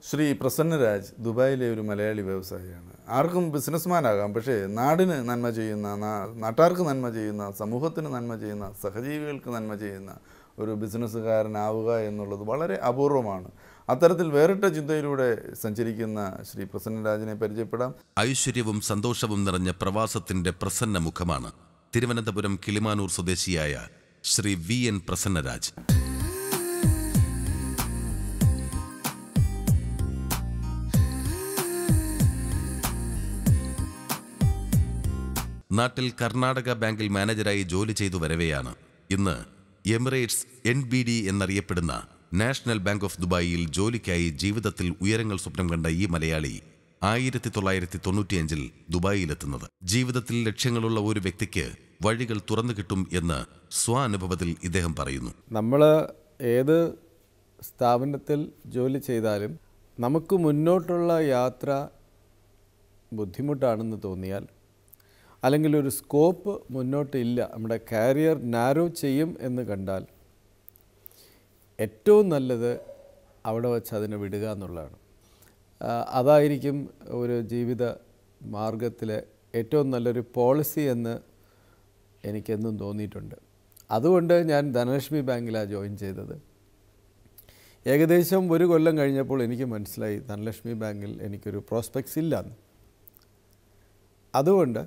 ശ്രീ പ്രസന്നരാജ് ദുബായിലെ ഒരു മലയാളി വ്യവസായിയാണ്. ആർക്കും ബിസിനസ്മാനാകാം, പക്ഷേ നാടിന് നന്മ ചെയ്യുന്ന, നാട്ടാർക്ക് നന്മ ചെയ്യുന്ന, സമൂഹത്തിന് നന്മ ചെയ്യുന്ന, സഹജീവികൾക്ക് നന്മ ചെയ്യുന്ന ഒരു ബിസിനസ്സുകാരനാവുക എന്നുള്ളത് വളരെ അപൂർവമാണ്. അത്തരത്തിൽ വേറിട്ട ചിന്തയിലൂടെ സഞ്ചരിക്കുന്ന ശ്രീ പ്രസന്നരാജിനെ പരിചയപ്പെടാം. ഐശ്വര്യവും സന്തോഷവും നിറഞ്ഞ പ്രവാസത്തിന്റെ പ്രസന്ന മുഖമാണ് തിരുവനന്തപുരം കിളിമാനൂർ സ്വദേശിയായ ശ്രീ VN പ്രസന്നരാജ്. നാട്ടിൽ കർണാടക ബാങ്കിൽ മാനേജരായി ജോലി ചെയ്തു വരവെയാണ് ഇന്ന് എമിറേറ്റ്സ് NBD എന്നറിയപ്പെടുന്ന നാഷണൽ ബാങ്ക് ഓഫ് ദുബായിൽ ജോലിക്കായി ജീവിതത്തിൽ ഉയരങ്ങൾ സ്വപ്നം കണ്ട ഈ മലയാളി 1995 ദുബായിലെത്തുന്നത്. ജീവിതത്തിൽ ലക്ഷ്യങ്ങളുള്ള ഒരു വ്യക്തിക്ക് വഴികൾ തുറന്നു കിട്ടും എന്ന് സ്വാനുഭവത്തിൽ ഇദ്ദേഹം പറയുന്നു. നമ്മൾ ഏത് സ്ഥാപനത്തിൽ ജോലി ചെയ്താലും നമുക്ക് മുന്നോട്ടുള്ള യാത്ര ബുദ്ധിമുട്ടാണെന്ന് തോന്നിയാൽ, അല്ലെങ്കിൽ ഒരു സ്കോപ്പ് മുന്നോട്ടില്ല, നമ്മുടെ കരിയർ നാരോ ചെയ്യും എന്ന് കണ്ടാൽ ഏറ്റവും നല്ലത് അവിടെ വച്ച് അതിനെ വിടുക എന്നുള്ളതാണ്. അതായിരിക്കും ഒരു ജീവിത മാർഗത്തിലെ ഏറ്റവും നല്ലൊരു പോളിസി എന്ന് എനിക്കെന്നും തോന്നിയിട്ടുണ്ട്. അതുകൊണ്ട് ഞാൻ ധനലക്ഷ്മി ബാങ്കിലാണ് ജോയിൻ ചെയ്തത്. ഏകദേശം 1 കൊല്ലം കഴിഞ്ഞപ്പോൾ എനിക്ക് മനസ്സിലായി ധനലക്ഷ്മി ബാങ്കിൽ എനിക്കൊരു പ്രോസ്പെക്ട്സ് ഇല്ലെന്ന്. അതുകൊണ്ട്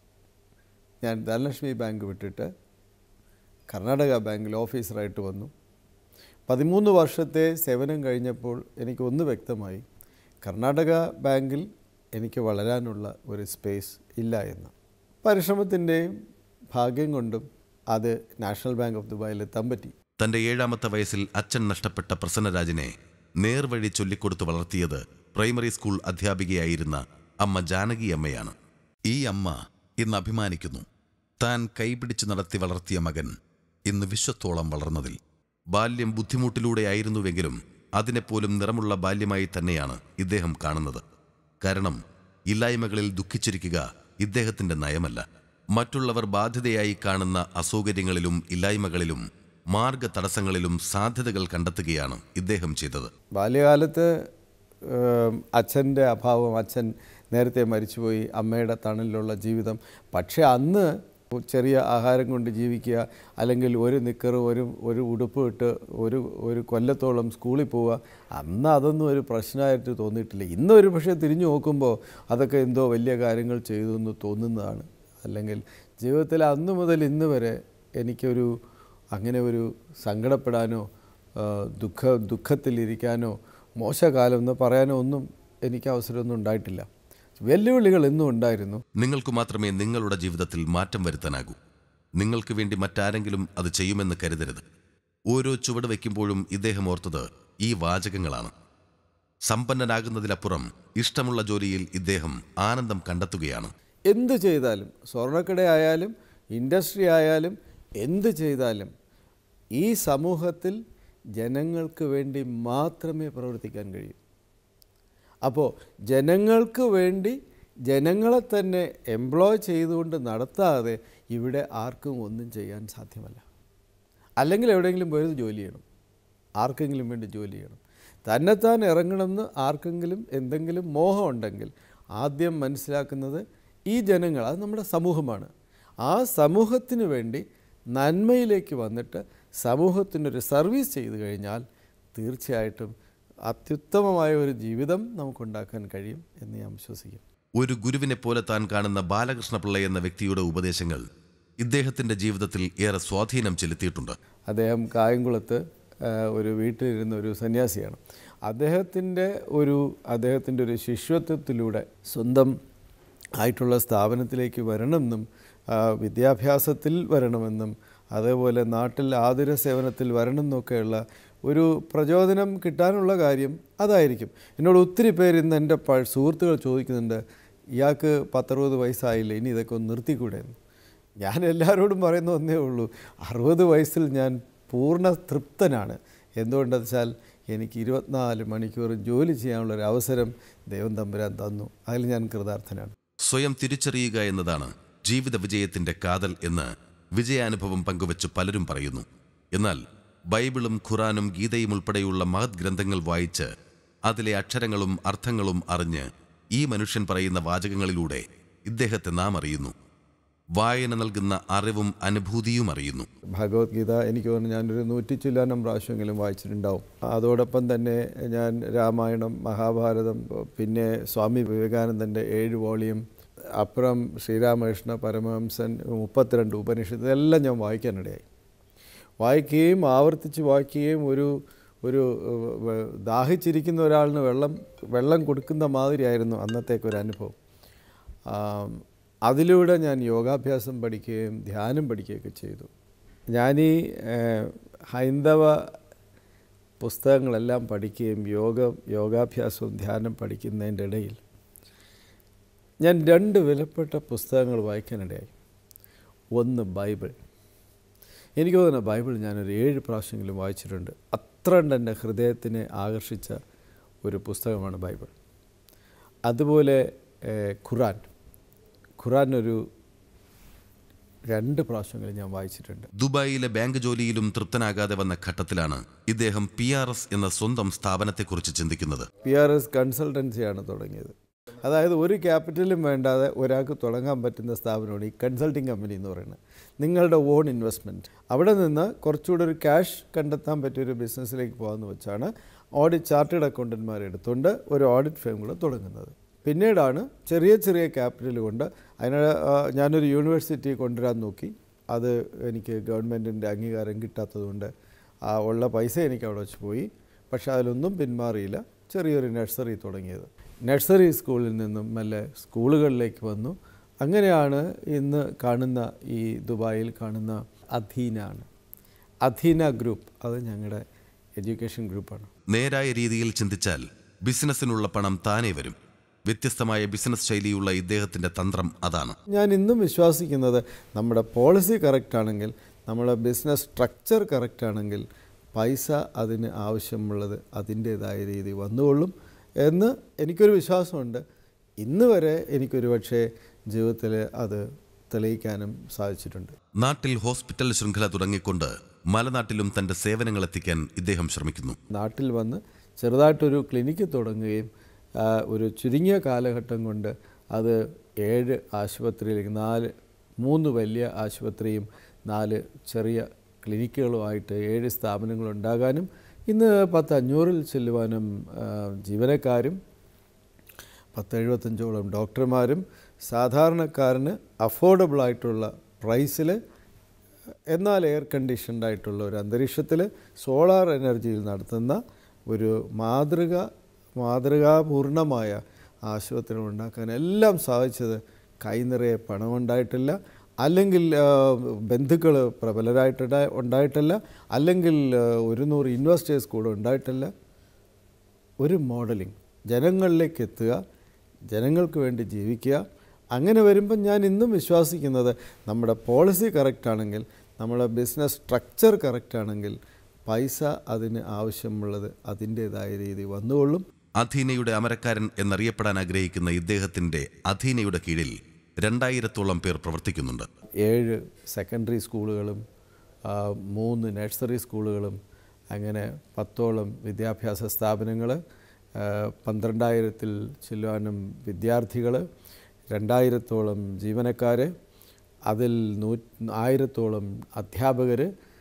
ഞാൻ ധനലക്ഷ്മി ബാങ്ക് വിട്ടിട്ട് കർണാടക ബാങ്കിൽ ഓഫീസറായിട്ട് വന്നു. 13 വർഷത്തെ സേവനം കഴിഞ്ഞപ്പോൾ എനിക്കൊന്ന് വ്യക്തമായി, കർണാടക ബാങ്കിൽ എനിക്ക് വളരാനുള്ള ഒരു സ്പേസ് ഇല്ല എന്ന്. പരിശ്രമത്തിൻ്റെയും ഭാഗ്യം കൊണ്ടും അത് നാഷണൽ ബാങ്ക് ഓഫ് ദുബായിൽ എത്താൻ പറ്റി. തന്റെ 7ാമത്തെ വയസ്സിൽ അച്ഛൻ നഷ്ടപ്പെട്ട പ്രസന്നരാജിനെ നേർവഴി ചൊല്ലിക്കൊടുത്ത് വളർത്തിയത് പ്രൈമറി സ്കൂൾ അധ്യാപികയായിരുന്ന അമ്മ ജാനകി അമ്മയാണ്. ഈ അമ്മ ഇന്ന് അഭിമാനിക്കുന്നു, താൻ കൈപിടിച്ച് നടത്തി വളർത്തിയ മകൻ ഇന്ന് വിശ്വത്തോളം വളർന്നതിൽ. ബാല്യം ബുദ്ധിമുട്ടിലൂടെയായിരുന്നുവെങ്കിലും അതിനെപ്പോലും നിറമുള്ള ബാല്യമായി തന്നെയാണ് ഇദ്ദേഹം കാണുന്നത്. കാരണം ഇല്ലായ്മകളിൽ ദുഃഖിച്ചിരിക്കുക ഇദ്ദേഹത്തിന്റെ നയമല്ല. മറ്റുള്ളവർ ബാധ്യതയായി കാണുന്ന അസൗകര്യങ്ങളിലും ഇല്ലായ്മകളിലും മാർഗ തടസ്സങ്ങളിലും സാധ്യതകൾ കണ്ടെത്തുകയാണ് ഇദ്ദേഹം ചെയ്തത്. ബാല്യകാലത്ത് അച്ഛൻ്റെ അഭാവം, അച്ഛൻ നേരത്തെ മരിച്ചുപോയി, അമ്മയുടെ തണലിലുള്ള ജീവിതം. പക്ഷേ അന്ന് ചെറിയ ആഹാരം കൊണ്ട് ജീവിക്കുക, അല്ലെങ്കിൽ ഒരു നിക്കറ് ഒരു ഉടുപ്പ് ഇട്ട് ഒരു കൊല്ലത്തോളം സ്കൂളിൽ പോവുക, അന്ന് അതൊന്നും ഒരു പ്രശ്നമായിട്ട് തോന്നിയിട്ടില്ല. ഇന്നൊരു പക്ഷേ തിരിഞ്ഞു നോക്കുമ്പോൾ അതൊക്കെ എന്തോ വലിയ കാര്യങ്ങൾ ചെയ്തു എന്ന് തോന്നുന്നതാണ്. അല്ലെങ്കിൽ ജീവിതത്തിൽ അന്ന് മുതൽ ഇന്ന് വരെ എനിക്കൊരു അങ്ങനെ ഒരു സങ്കടപ്പെടാനോ ദുഃഖത്തിലിരിക്കാനോ മോശകാലം എന്ന് പറയാനോ ഒന്നും എനിക്ക് അവസരമൊന്നും ഉണ്ടായിട്ടില്ല. വെല്ലുവിളികൾ എന്നും ഉണ്ടായിരുന്നു. നിങ്ങൾക്ക് മാത്രമേ നിങ്ങളുടെ ജീവിതത്തിൽ മാറ്റം വരുത്താനാകൂ. നിങ്ങൾക്ക് വേണ്ടി മറ്റാരെങ്കിലും അത് ചെയ്യുമെന്ന് കരുതരുത്. ഓരോ ചുവട് വയ്ക്കുമ്പോഴും ഇദ്ദേഹം ഓർത്തത് ഈ വാചകങ്ങളാണ്. സമ്പന്നനാകുന്നതിലപ്പുറം ഇഷ്ടമുള്ള ജോലിയിൽ ഇദ്ദേഹം ആനന്ദം കണ്ടെത്തുകയാണ്. എന്ത് ചെയ്താലും, സ്വർണ്ണക്കടയായാലും ഇൻഡസ്ട്രി ആയാലും എന്ത് ചെയ്താലും ഈ സമൂഹത്തിൽ ജനങ്ങൾക്ക് വേണ്ടി മാത്രമേ പ്രവർത്തിക്കാൻ കഴിയൂ. അപ്പോൾ ജനങ്ങൾക്ക് വേണ്ടി ജനങ്ങളെ തന്നെ എംപ്ലോയ് ചെയ്തുകൊണ്ട് നടത്താതെ ഇവിടെ ആർക്കും ഒന്നും ചെയ്യാൻ സാധ്യമല്ല. അല്ലെങ്കിൽ എവിടെയെങ്കിലും പോയത് ജോലി ചെയ്യണം, ആർക്കെങ്കിലും വേണ്ടി ജോലി ചെയ്യണം. തന്നെത്താൻ ഇറങ്ങണമെന്ന് ആർക്കെങ്കിലും എന്തെങ്കിലും മോഹം ഉണ്ടെങ്കിൽ ആദ്യം മനസ്സിലാക്കുന്നത് ഈ ജനങ്ങൾ, അത് നമ്മുടെ സമൂഹമാണ്. ആ സമൂഹത്തിന് വേണ്ടി നന്മയിലേക്ക് വന്നിട്ട് സമൂഹത്തിനൊരു സർവീസ് ചെയ്തു കഴിഞ്ഞാൽ തീർച്ചയായിട്ടും അത്യുത്തമമായ ഒരു ജീവിതം നമുക്കുണ്ടാക്കാൻ കഴിയും എന്ന് ഞാൻ വിശ്വസിക്കും. ഒരു ഗുരുവിനെ പോലെ താൻ കാണുന്ന ബാലകൃഷ്ണപിള്ള എന്ന വ്യക്തിയുടെ ഉപദേശങ്ങൾ ഇദ്ദേഹത്തിൻ്റെ ജീവിതത്തിൽ ഏറെ സ്വാധീനം ചെലുത്തിയിട്ടുണ്ട്. അദ്ദേഹം കായംകുളത്ത് ഒരു വീട്ടിലിരുന്ന ഒരു സന്യാസിയാണ്. അദ്ദേഹത്തിൻ്റെ ഒരു ശിഷ്യത്വത്തിലൂടെ സ്വന്തം ആയിട്ടുള്ള സ്ഥാപനത്തിലേക്ക് വരണമെന്നും വിദ്യാഭ്യാസത്തിൽ വരണമെന്നും അതേപോലെ നാട്ടിൽ ആതുര സേവനത്തിൽ വരണമെന്നൊക്കെയുള്ള ഒരു പ്രചോദനം കിട്ടാനുള്ള കാര്യം അതായിരിക്കും. എന്നോട് ഒത്തിരി പേര് ഇന്ന് എൻ്റെ സുഹൃത്തുക്കൾ ചോദിക്കുന്നുണ്ട്, ഇയാൾക്ക് 10-60 വയസ്സായില്ലേ, ഇനി ഇതൊക്കെ ഒന്ന് നിർത്തിക്കൂടെ എന്ന്. ഞാൻ എല്ലാവരോടും പറയുന്ന ഒന്നേ ഉള്ളൂ, 60 വയസ്സിൽ ഞാൻ പൂർണ്ണ തൃപ്തനാണ്. എന്തുകൊണ്ടെന്ന് വെച്ചാൽ എനിക്ക് 24 മണിക്കൂർ ജോലി ചെയ്യാനുള്ളൊരു അവസരം ദൈവം തമ്പുരാൻ തന്നു. അതിൽ ഞാൻ കൃതാർത്ഥനാണ്. സ്വയം തിരിച്ചറിയുക എന്നതാണ് ജീവിത വിജയത്തിന്റെ കാതൽ എന്ന് വിജയാനുഭവം പങ്കുവച്ച് പലരും പറയുന്നു. എന്നാൽ ബൈബിളും ഖുറാനും ഗീതയും ഉൾപ്പെടെയുള്ള മഹത് ഗ്രന്ഥങ്ങൾ വായിച്ച് അതിലെ അക്ഷരങ്ങളും അർത്ഥങ്ങളും അറിഞ്ഞ് ഈ മനുഷ്യൻ പറയുന്ന വാചകങ്ങളിലൂടെ ഇദ്ദേഹത്തെ നാം അറിയുന്നു. വായന നൽകുന്ന അറിവും അനുഭൂതിയും അറിയുന്നു. ഭഗവത്ഗീത എനിക്ക് തോന്നുന്നു ഞാനൊരു 100 ചില്ലാനം പ്രാവശ്യമെങ്കിലും വായിച്ചിട്ടുണ്ടാവും. അതോടൊപ്പം തന്നെ ഞാൻ രാമായണം, മഹാഭാരതം, പിന്നെ സ്വാമി വിവേകാനന്ദൻ്റെ 7 വോളിയം, അപ്പുറം ശ്രീരാമകൃഷ്ണ പരമഹംസൻ 32 ഉപനിഷത്ത്, ഇതെല്ലാം ഞാൻ വായിക്കാനിടയായി. വായിക്കുകയും ആവർത്തിച്ച് വായിക്കുകയും ഒരു ദാഹിച്ചിരിക്കുന്ന ഒരാളിന് വെള്ളം കൊടുക്കുന്ന മാതിരിയായിരുന്നു അന്നത്തേക്കൊരു അനുഭവം. അതിലൂടെ ഞാൻ യോഗാഭ്യാസം പഠിക്കുകയും ധ്യാനം പഠിക്കുകയൊക്കെ ചെയ്തു. ഞാനീ ഹൈന്ദവ പുസ്തകങ്ങളെല്ലാം പഠിക്കുകയും യോഗാഭ്യാസവും ധ്യാനം പഠിക്കുന്നതിൻ്റെ ഇടയിൽ ഞാൻ 2 വിലപ്പെട്ട പുസ്തകങ്ങൾ വായിക്കാനിടയായി. ഒന്ന് ബൈബിൾ. എനിക്ക് തോന്നുന്ന ബൈബിൾ ഞാനൊരു 7 പ്രാവശ്യമെങ്കിലും വായിച്ചിട്ടുണ്ട്. അത്രണ്ട് എൻ്റെ ഹൃദയത്തിനെ ആകർഷിച്ച ഒരു പുസ്തകമാണ് ബൈബിൾ. അതുപോലെ ഖുറാൻ ഒരു 2 പ്രാവശ്യമെങ്കിലും ഞാൻ വായിച്ചിട്ടുണ്ട്. ദുബായിലെ ബാങ്ക് ജോലിയിലും തൃപ്തനാകാതെ വന്ന ഘട്ടത്തിലാണ് ഇദ്ദേഹം PRS എന്ന സ്വന്തം സ്ഥാപനത്തെക്കുറിച്ച് ചിന്തിക്കുന്നത്. PRS കൺസൾട്ടൻസിയാണ് തുടങ്ങിയത്. അതായത് ഒരു ക്യാപിറ്റലും വേണ്ടാതെ ഒരാൾക്ക് തുടങ്ങാൻ പറ്റുന്ന സ്ഥാപനമാണ് ഈ കൺസൾട്ടിങ് കമ്പനി എന്ന് പറയുന്നത്. നിങ്ങളുടെ ഓൺ ഇൻവെസ്റ്റ്മെൻറ്റ്, അവിടെ നിന്ന് കുറച്ചുകൂടെ ഒരു ക്യാഷ് കണ്ടെത്താൻ പറ്റിയൊരു ബിസിനസ്സിലേക്ക് പോകാമെന്ന് വെച്ചാണ് ചാർട്ടേഡ് അക്കൗണ്ടന്റ്മാരെ എടുത്തുകൊണ്ട് ഒരു ഓഡിറ്റ് ഫേം കൂടെ തുടങ്ങുന്നത്. പിന്നീടാണ് ചെറിയ ക്യാപിറ്റൽ കൊണ്ട് ഞാനൊരു യൂണിവേഴ്സിറ്റി കൊണ്ടുവരാൻ നോക്കി. അത് എനിക്ക് ഗവൺമെൻറ്റിൻ്റെ അംഗീകാരം കിട്ടാത്തതുകൊണ്ട് ഉള്ള പൈസ എനിക്ക് അവിടെ വെച്ച് പോയി. പക്ഷേ അതിലൊന്നും പിന്മാറിയില്ല. ചെറിയൊരു നഴ്സറി തുടങ്ങിയത്. നഴ്സറി സ്കൂളിൽ നിന്നും മെല്ലെ സ്കൂളുകളിലേക്ക് വന്നു. അങ്ങനെയാണ് ഇന്ന് കാണുന്ന ഈ ദുബായിൽ കാണുന്ന അധീന ഗ്രൂപ്പ്. അത് ഞങ്ങളുടെ എഡ്യൂക്കേഷൻ ഗ്രൂപ്പാണ്. നേരായ രീതിയിൽ ചിന്തിച്ചാൽ ബിസിനസ്സിനുള്ള പണം താനേ വരും. വ്യത്യസ്തമായ ബിസിനസ് ശൈലിയുള്ള ഇദ്ദേഹത്തിൻ്റെ തന്ത്രം അതാണ്. ഞാൻ ഇന്നും വിശ്വസിക്കുന്നത് നമ്മുടെ പോളിസി കറക്റ്റാണെങ്കിൽ, നമ്മുടെ ബിസിനസ് സ്ട്രക്ചർ കറക്റ്റാണെങ്കിൽ പൈസ അതിന് ആവശ്യമുള്ളത് അതിൻ്റേതായ രീതി വന്നുകൊള്ളും എന്ന് എനിക്കൊരു വിശ്വാസമുണ്ട്. ഇന്ന് വരെ എനിക്കൊരു പക്ഷേ ജീവിതത്തിൽ അത് തെളിയിക്കാനും സാധിച്ചിട്ടുണ്ട്. നാട്ടിൽ ഹോസ്പിറ്റൽ ശൃംഖല തുടങ്ങിക്കൊണ്ട് മലനാട്ടിലും തൻ്റെ സേവനങ്ങൾ എത്തിക്കാൻ ഇദ്ദേഹം ശ്രമിക്കുന്നു. നാട്ടിൽ വന്ന് ചെറുതായിട്ടൊരു ക്ലിനിക്ക് തുടങ്ങുകയും ഒരു ചുരുങ്ങിയ കാലഘട്ടം കൊണ്ട് അത് 7 ആശുപത്രിയിലേക്ക് 3 വലിയ ആശുപത്രിയും 4 ചെറിയ ക്ലിനിക്കുകളുമായിട്ട് 7 സ്ഥാപനങ്ങളുണ്ടാകാനും ഇന്ന് 500-ൽ ചെല്ലുവാനും ജീവനക്കാരും 10-75ഓളം ഡോക്ടർമാരും സാധാരണക്കാരന് അഫോർഡബിളായിട്ടുള്ള പ്രൈസിൽ എന്നാൽ എയർ കണ്ടീഷൻഡായിട്ടുള്ള ഒരു അന്തരീക്ഷത്തിൽ സോളാർ എനർജിയിൽ നടത്തുന്ന ഒരു മാതൃകാപൂർണമായ ആശുപത്രികൾ ഉണ്ടാക്കാൻ എല്ലാം സാധിച്ചത് കൈനിറയെ പണമുണ്ടായിട്ടില്ല, അല്ലെങ്കിൽ ബന്ധുക്കൾ ഉണ്ടായിട്ടില്ല, അല്ലെങ്കിൽ 100 ഇൻവെസ്റ്റേഴ്സ് കൂടെ ഉണ്ടായിട്ടില്ല. ഒരു മോഡലിംഗ്, ജനങ്ങളിലേക്ക് എത്തുക, ജനങ്ങൾക്ക് വേണ്ടി ജീവിക്കുക. അങ്ങനെ വരുമ്പം ഞാൻ ഇന്നും വിശ്വസിക്കുന്നത് നമ്മുടെ പോളിസി കറക്റ്റാണെങ്കിൽ, നമ്മുടെ ബിസിനസ് സ്ട്രക്ചർ കറക്റ്റാണെങ്കിൽ പൈസ അതിന് ആവശ്യമുള്ളത് അതിൻ്റേതായ രീതി വന്നുകൊള്ളും. അധീനയുടെ അമരക്കാരൻ എന്നറിയപ്പെടാൻ ആഗ്രഹിക്കുന്ന ഇദ്ദേഹത്തിൻ്റെ അധീനയുടെ കീഴിൽ 2000-ഓളം പേർ പ്രവർത്തിക്കുന്നുണ്ട്. 7 സെക്കൻഡറി സ്കൂളുകളും 3 നഴ്സറി സ്കൂളുകളും അങ്ങനെ 10ഓളം വിദ്യാഭ്യാസ സ്ഥാപനങ്ങൾ, 12,000-ൽ ചെല്ലുവാനും വിദ്യാർത്ഥികൾ, 2,000-ഓളം ജീവനക്കാർ, അതിൽ 1,000-ഓളം അധ്യാപകർ,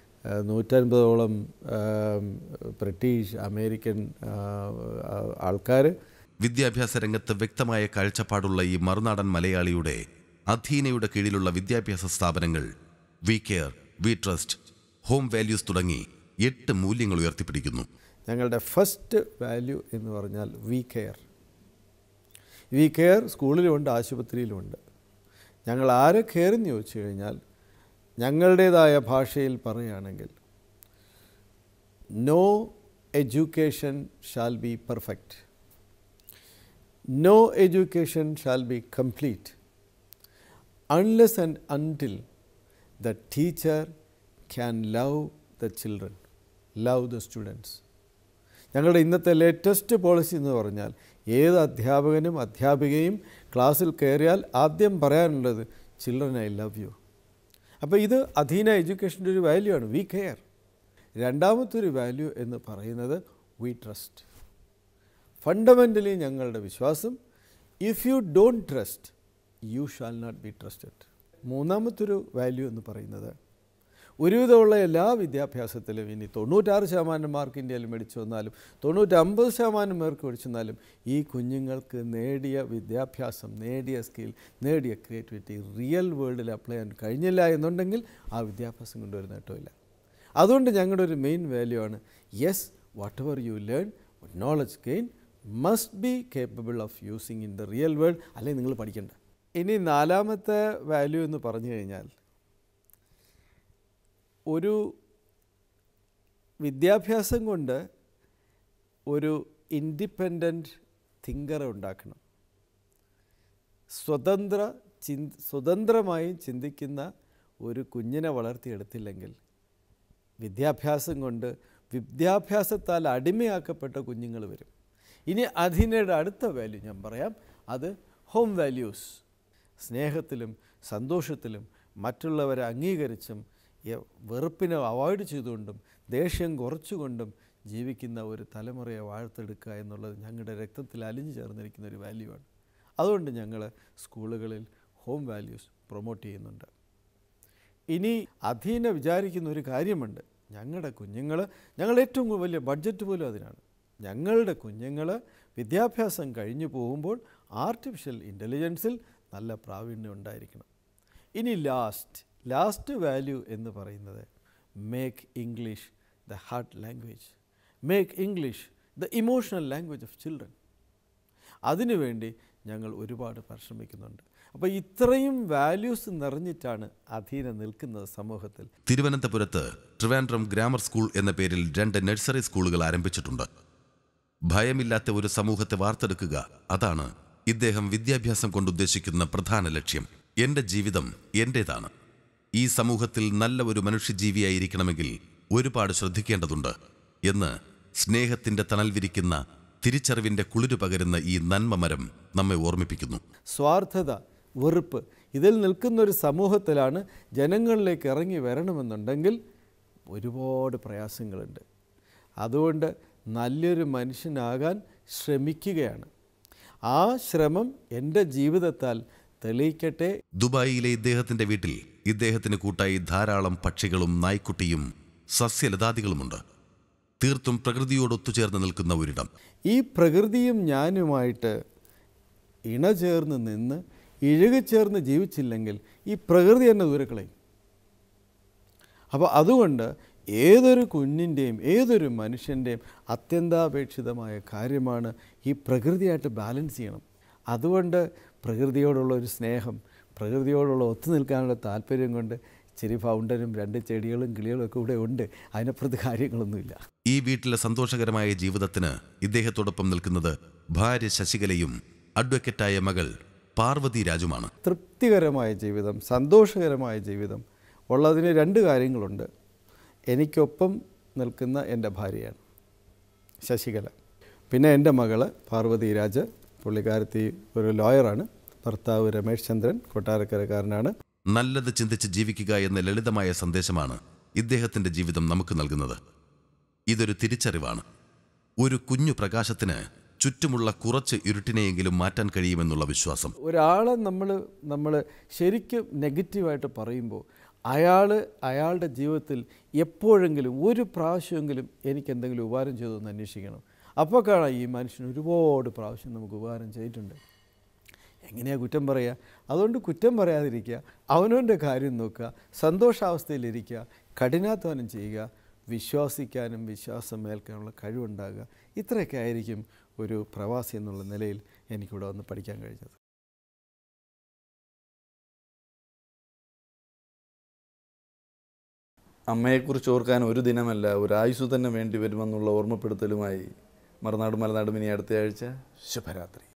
150ഓളം ബ്രിട്ടീഷ് അമേരിക്കൻ ആൾക്കാർ. വിദ്യാഭ്യാസ രംഗത്ത് വ്യക്തമായ കാഴ്ചപ്പാടുള്ള ഈ മറുനാടൻ മലയാളിയുടെ അധീനയുടെ കീഴിലുള്ള വിദ്യാഭ്യാസ സ്ഥാപനങ്ങൾ we care, we trust, home values തുടങ്ങി 8 മൂല്യങ്ങൾ ഉയർത്തിപ്പിടിക്കുന്നു. ഞങ്ങളുടെ ഫസ്റ്റ് വാല്യൂ എന്ന് പറഞ്ഞാൽ വി കെയർ. വി കെയർ സ്കൂളിലുമുണ്ട്, ആശുപത്രിയിലുമുണ്ട്. ഞങ്ങൾ ആരെ കെയർ എന്ന് ചോദിച്ചു കഴിഞ്ഞാൽ ഞങ്ങളുടേതായ ഭാഷയിൽ പറയുകയാണെങ്കിൽ no education shall be perfect, no education shall be complete unless and until the teacher can love the children, love the students. ഞങ്ങളുടെ ഇന്നത്തെ ലേറ്റസ്റ്റ് പോളിസി എന്ന് പറഞ്ഞാൽ ഏത് അധ്യാപകനും അധ്യാപികയും ക്ലാസ്സിൽ കയറിയാൽ ആദ്യം പറയാനുള്ളത് ചിൽഡ്രൻ ഐ ലവ് യു. അപ്പോൾ ഇത് അധീന എഡ്യൂക്കേഷൻ്റെ ഒരു വാല്യൂ ആണ്, വി കെയർ. രണ്ടാമത്തെ ഒരു വാല്യൂ എന്ന് പറയുന്നത് വി ട്രസ്റ്റ്. ഫണ്ടമെൻ്റലി ഞങ്ങളുടെ വിശ്വാസം, if you don't trust you shall not be trusted. മൂന്നാമത്തൊരു വാല്യൂ എന്ന് പറയുന്നത്, ഒരുവിധമുള്ള എല്ലാ വിദ്യാഭ്യാസത്തിലും ഇനി 96% മാർക്ക് ഇന്ത്യയിൽ മേടിച്ചു വന്നാലും 99% മാർക്ക് മേടിച്ചു വന്നാലും ഈ കുഞ്ഞുങ്ങൾക്ക് നേടിയ വിദ്യാഭ്യാസം, നേടിയ സ്കിൽ, നേടിയ ക്രിയേറ്റിവിറ്റി റിയൽ വേൾഡിൽ അപ്ലൈ ചെയ്യാൻ കഴിഞ്ഞില്ല എന്നുണ്ടെങ്കിൽ ആ വിദ്യാഭ്യാസം കൊണ്ട് ഒരു നേട്ടമില്ല. അതുകൊണ്ട് ഞങ്ങളുടെ ഒരു മെയിൻ വാല്യൂ ആണ്, yes, whatever you learn, knowledge gain must be capable of using in the real world, അല്ലെങ്കിൽ നിങ്ങൾ പഠിക്കേണ്ട. ഇനി നാലാമത്തെ വാല്യൂ എന്ന് പറഞ്ഞു കഴിഞ്ഞാൽ, ഒരു വിദ്യാഭ്യാസം കൊണ്ട് ഒരു ഇൻഡിപെൻഡൻറ്റ് തിങ്കറെ ഉണ്ടാക്കണം. സ്വതന്ത്രമായി ചിന്തിക്കുന്ന ഒരു കുഞ്ഞിനെ വളർത്തിയെടുത്തില്ലെങ്കിൽ വിദ്യാഭ്യാസം കൊണ്ട് വിദ്യാഭ്യാസത്താൽ അടിമയാക്കപ്പെട്ട കുഞ്ഞുങ്ങൾ വരും. ഇനി അതിനയുടെ അടുത്ത വാല്യൂ ഞാൻ പറയാം, അത് ഹോം വാല്യൂസ്. സ്നേഹത്തിലും സന്തോഷത്തിലും മറ്റുള്ളവരെ അംഗീകരിച്ചും വെറുപ്പിനെ അവോയ്ഡ് ചെയ്തുകൊണ്ടും ദേഷ്യം കുറച്ചുകൊണ്ടും ജീവിക്കുന്ന ഒരു തലമുറയെ വാർത്തെടുക്കുക എന്നുള്ളത് ഞങ്ങളുടെ രക്തത്തിൽ അലിഞ്ഞു ചേർന്നിരിക്കുന്ന ഒരു വാല്യൂ ആണ്. അതുകൊണ്ട് ഞങ്ങൾ സ്കൂളുകളിൽ ഹോം വാല്യൂസ് പ്രൊമോട്ട് ചെയ്യുന്നുണ്ട്. ഇനി അധീന വിചാരിക്കുന്ന ഒരു കാര്യമുണ്ട്, ഞങ്ങളുടെ കുഞ്ഞുങ്ങൾ, ഞങ്ങളുടെ ഏറ്റവും വലിയ ബഡ്ജറ്റ് പോലും അതിനാണ്. ഞങ്ങളുടെ കുഞ്ഞുങ്ങൾ വിദ്യാഭ്യാസം കഴിഞ്ഞു പോകുമ്പോൾ ആർട്ടിഫിഷ്യൽ ഇൻ്റലിജൻസിൽ നല്ല പ്രാവീണ്യം ഉണ്ടായിരിക്കണം. ഇനി ലാസ്റ്റ് വാല്യൂ എന്ന് പറയുന്നത്, make English the heart language, make English the emotional language of children. അതിനുവേണ്ടി ഞങ്ങൾ ഒരുപാട് പരിശ്രമിക്കുന്നുണ്ട്. അപ്പോൾ ഇത്രയും വാല്യൂസ് നിറഞ്ഞിട്ടാണ് അധീന നിൽക്കുന്നത് സമൂഹത്തിൽ. തിരുവനന്തപുരത്ത് ട്രിവാൻഡ്രം ഗ്രാമർ സ്കൂൾ എന്ന പേരിൽ 2 നഴ്സറി സ്കൂളുകൾ ആരംഭിച്ചിട്ടുണ്ട്. ഭയമില്ലാത്ത ഒരു സമൂഹത്തെ വാർത്തെടുക്കുക, അതാണ് ഇദ്ദേഹം വിദ്യാഭ്യാസം കൊണ്ടുദ്ദേശിക്കുന്ന പ്രധാന ലക്ഷ്യം. എൻ്റെ ജീവിതം എൻ്റേതാണ്. ഈ സമൂഹത്തിൽ നല്ല ഒരു മനുഷ്യജീവിയായിരിക്കണമെങ്കിൽ ഒരുപാട് ശ്രദ്ധിക്കേണ്ടതുണ്ട് എന്ന് സ്നേഹത്തിൻ്റെ തണൽ വിരിക്കുന്ന, തിരിച്ചറിവിൻ്റെ കുളിരു പകരുന്ന ഈ നന്മമരം നമ്മെ ഓർമ്മിപ്പിക്കുന്നു. സ്വാർത്ഥത, വെറുപ്പ് ഇതിൽ നിൽക്കുന്നൊരു സമൂഹത്തിലാണ് ജനങ്ങളിലേക്ക് ഇറങ്ങി വരണമെന്നുണ്ടെങ്കിൽ ഒരുപാട് പ്രയാസങ്ങളുണ്ട്. അതുകൊണ്ട് നല്ലൊരു മനുഷ്യനാകാൻ ശ്രമിക്കുകയാണ്. ആ ശ്രമം എൻ്റെ ജീവിതത്താൽ തെളിയിക്കട്ടെ. ദുബായിലെ ഇദ്ദേഹത്തിൻ്റെ വീട്ടിൽ ഇദ്ദേഹത്തിന് കൂട്ടായി ധാരാളം പക്ഷികളും നായ്ക്കുട്ടിയും സസ്യലതാദികളുമുണ്ട്. തീർത്തും പ്രകൃതിയോടൊത്തുചേർന്ന് നിൽക്കുന്ന ഒരിടം. ഈ പ്രകൃതിയും ഞാനുമായിട്ട് ഇണചേർന്ന് നിന്ന് ഇഴുകിച്ചേർന്ന് ജീവിച്ചില്ലെങ്കിൽ ഈ പ്രകൃതി തന്നെ ദൂരക്കളയും. അപ്പോൾ അതുകൊണ്ട് ഏതൊരു കുഞ്ഞിൻ്റെയും ഏതൊരു മനുഷ്യൻ്റെയും അത്യന്താപേക്ഷിതമായ കാര്യമാണ് ഈ പ്രകൃതിയായിട്ട് ബാലൻസ് ചെയ്യണം. അതുകൊണ്ട് പ്രകൃതിയോടുള്ള ഒരു സ്നേഹം, പ്രകൃതിയോടുള്ള ഒത്തുനിൽക്കാനുള്ള താല്പര്യം കൊണ്ട് ഇച്ചിരി ഫൗണ്ടനും 2 ചെടികളും കിളികളും ഒക്കെ ഇവിടെ ഉണ്ട്. അതിനപ്പുറത്ത് കാര്യങ്ങളൊന്നുമില്ല. ഈ വീട്ടിലെ സന്തോഷകരമായ ജീവിതത്തിന് ഇദ്ദേഹത്തോടൊപ്പം നിൽക്കുന്നത് ഭാര്യ ശശികലയും അഡ്വക്കേറ്റായ മകൾ പാർവതി രാജുമാണ്. തൃപ്തികരമായ ജീവിതം, സന്തോഷകരമായ ജീവിതം ഉള്ളതിന് 2 കാര്യങ്ങളുണ്ട്. എനിക്കൊപ്പം നിൽക്കുന്ന എൻ്റെ ഭാര്യയാണ് ശശികല, പിന്നെ എൻ്റെ മകള് പാർവതി രാജ്, പുള്ളിക്കാരത്തി ഒരു ലോയറാണ്. ഭർത്താവ് രമേശ് ചന്ദ്രൻ കൊട്ടാരക്കരക്കാരനാണ്. നല്ലത് ചിന്തിച്ച് ജീവിക്കുക എന്ന ലളിതമായ സന്ദേശമാണ് ഇദ്ദേഹത്തിൻ്റെ ജീവിതം നമുക്ക് നൽകുന്നത്. ഇതൊരു തിരിച്ചറിവാണ്. ഒരു കുഞ്ഞു പ്രകാശത്തിന് ചുറ്റുമുള്ള കുറച്ച് ഇരുട്ടിനെയെങ്കിലും മാറ്റാൻ കഴിയുമെന്നുള്ള വിശ്വാസം. ഒരാളെ നമ്മൾ ശരിക്കും നെഗറ്റീവായിട്ട് പറയുമ്പോൾ അയാളുടെ ജീവിതത്തിൽ എപ്പോഴെങ്കിലും ഒരു പ്രാവശ്യമെങ്കിലും എനിക്ക് എന്തെങ്കിലും ഉപകാരം ചെയ്തതെന്ന് അന്വേഷിക്കണം. അപ്പോൾ കാണാം ഈ മനുഷ്യന് ഒരുപാട് പ്രാവശ്യം നമുക്ക് ഉപകാരം ചെയ്തിട്ടുണ്ട്. എങ്ങനെയാണ് കുറ്റം പറയുക? അതുകൊണ്ട് കുറ്റം പറയാതിരിക്കുക, അവനവൻ്റെ കാര്യം നോക്കുക, സന്തോഷാവസ്ഥയിലിരിക്കുക, കഠിനാധ്വാനം ചെയ്യുക, വിശ്വസിക്കാനും വിശ്വാസം ഏൽക്കാനുള്ള കഴിവുണ്ടാകുക. ഇത്രയൊക്കെ ആയിരിക്കും ഒരു പ്രവാസി എന്നുള്ള നിലയിൽ എനിക്കിവിടെ വന്ന് പഠിക്കാൻ കഴിഞ്ഞത്. അമ്മയെക്കുറിച്ച് ഓർക്കാൻ ഒരു ദിനമല്ല, ഒരു ആയുസ്സു തന്നെ വേണ്ടി വരുമെന്നുള്ള ഓർമ്മപ്പെടുത്തലുമായി മറുനാട് മലനാടും ഇനി അടുത്തയാഴ്ച. ശുഭരാത്രി.